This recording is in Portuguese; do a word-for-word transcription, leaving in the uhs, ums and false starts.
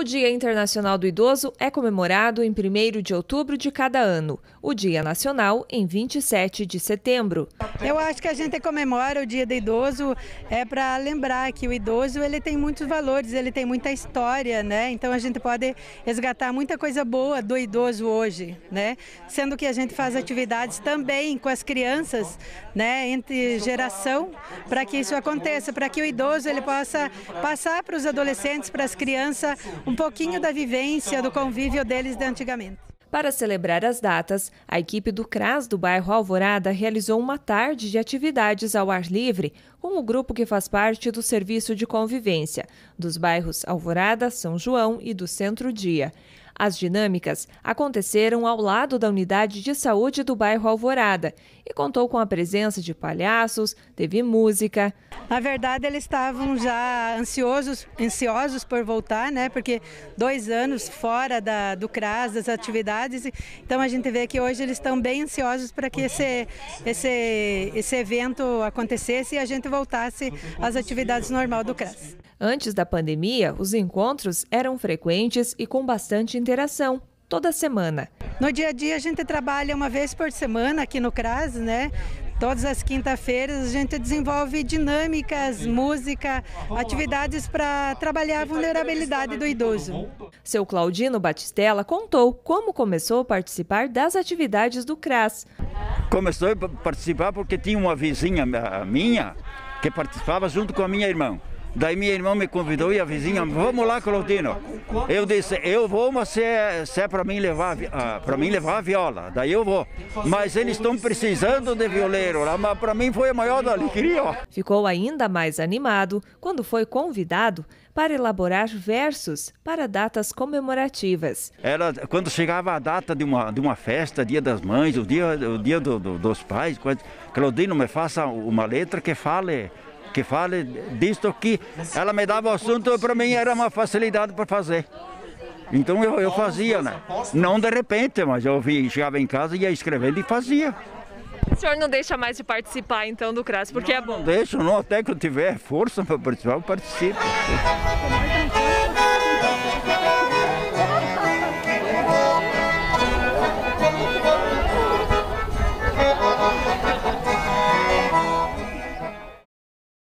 Dia Internacional do Idoso é comemorado em primeiro de outubro de cada ano, o Dia Nacional em vinte e sete de setembro. Eu acho que a gente comemora o Dia do Idoso é para lembrar que o idoso ele tem muitos valores, ele tem muita história, né? Então a gente pode resgatar muita coisa boa do idoso hoje, né? Sendo que a gente faz atividades também com as crianças, né? Entre geração, para que isso aconteça, para que o idoso ele possa passar para os adolescentes, para as crianças, um pouquinho da vivência, do convívio deles de antigamente. Para celebrar as datas, a equipe do CRAS do bairro Alvorada realizou uma tarde de atividades ao ar livre com o grupo que faz parte do Serviço de Convivência, dos bairros Alvorada, São João e do Centro Dia. As dinâmicas aconteceram ao lado da unidade de saúde do bairro Alvorada e contou com a presença de palhaços, teve música. Na verdade, eles estavam já ansiosos, ansiosos por voltar, né? Porque dois anos fora da, do CRAS, das atividades. Então a gente vê que hoje eles estão bem ansiosos para que esse, esse, esse evento acontecesse e a gente voltasse às atividades normais do CRAS. Antes da pandemia, os encontros eram frequentes e com bastante interação, toda semana. No dia a dia a gente trabalha uma vez por semana aqui no CRAS, né? Todas as quinta-feiras a gente desenvolve dinâmicas, música, atividades para trabalhar a vulnerabilidade do idoso. Seu Claudino Batistella contou como começou a participar das atividades do CRAS. Começou a participar porque tinha uma vizinha minha que participava junto com a minha irmã. Daí minha irmã me convidou e a vizinha, vamos lá, Claudino. Eu disse, eu vou, mas se é, se é para mim levar, uh, para mim levar a viola, daí eu vou. Mas eles estão precisando de violeiro lá, mas para mim foi a maior alegria. Ó. Ficou ainda mais animado quando foi convidado para elaborar versos para datas comemorativas. Era quando chegava a data de uma, de uma festa, Dia das Mães, o dia, o dia do, do, dos pais, Claudino, me faça uma letra que fale... que fale disto que ela me dava o assunto, para mim era uma facilidade para fazer. Então eu, eu fazia, né? Não de repente, mas eu vi, chegava em casa, ia escrevendo e fazia. O senhor não deixa mais de participar então do CRAS, porque não, é bom? Não deixo, não, até que eu tiver força para participar, eu participo.